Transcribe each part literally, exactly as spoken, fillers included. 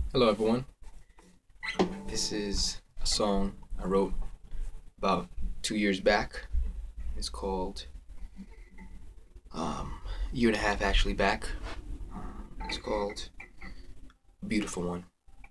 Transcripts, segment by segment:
Hello, everyone. This is a song I wrote about two years back. It's called um, a year and a half actually back. It's called Beautiful One.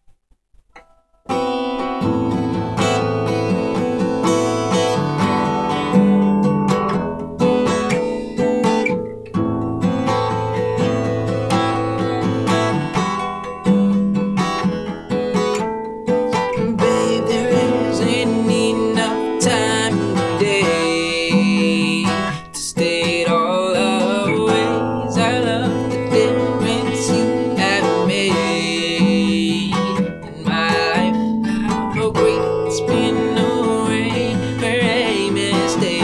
Babe, there isn't enough time today to state all the ways I love the difference you have made in my life. How great it's been away for a mistake.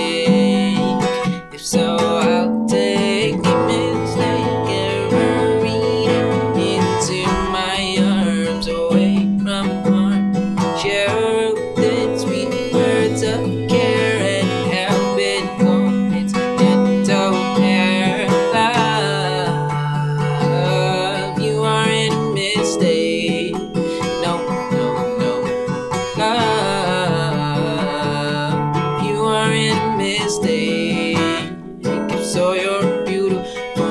If so, I'll take the mistake and read it into my arms away from harm. Share the sweet words of care and help it calm its gentle care. Love, you aren't a mistake. No, no, no. Love, you aren't a mistake. If so, you're beautiful.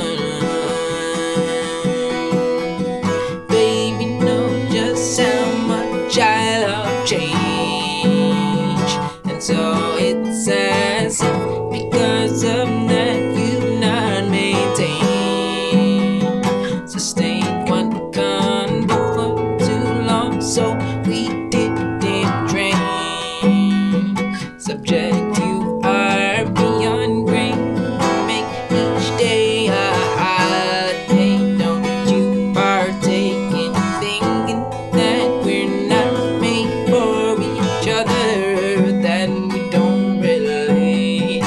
Baby, know just how much I love change, and so it's as if because of that you've not maintained, sustained one convo for too long, so we didn't drain. Subject, you are beyond grain. Make each day a holiday. Don't you partake in thinking that we're not made for each other, that we don't relate.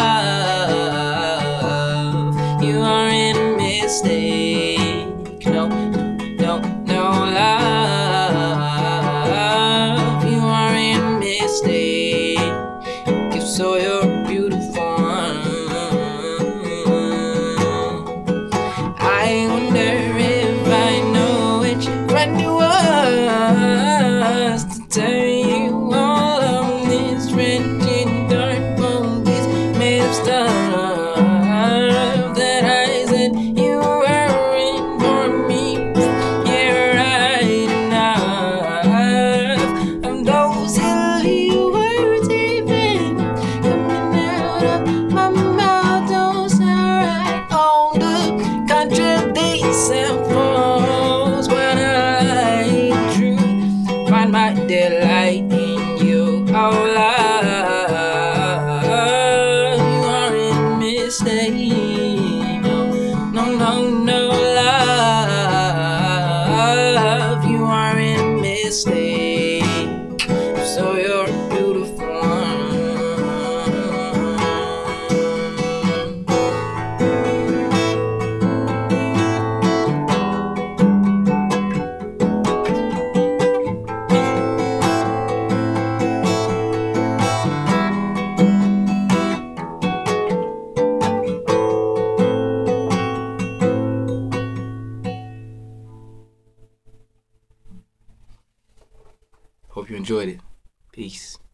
Love, you aren't a mistake. No, no, no. Love, you aren't a mistake. If so, you're beautiful. I wonder if I know which friend it was to tell you all of this wretched dark bones made of stuff that I said you weren't for me. Yeah, right enough of those silly words even coming out of my mouth don't sound right. All the contradictions falls when I lie true. Find my delight in you. Oh, love, you aren't a mistake. No, no, no, no. Love, you aren't a mistake. So you're a beautiful one. Hope you enjoyed it. Peace.